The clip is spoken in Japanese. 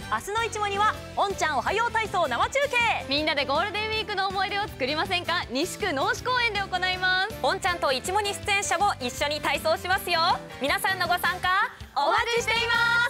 明日のいちもにはおんちゃんおはよう体操生中継。 みんなでゴールデンウィークの思い出を作りませんか。西区農師公園で行います。 おんちゃんといちもに出演者も一緒に体操しますよ。皆さんのご参加お待ちしています。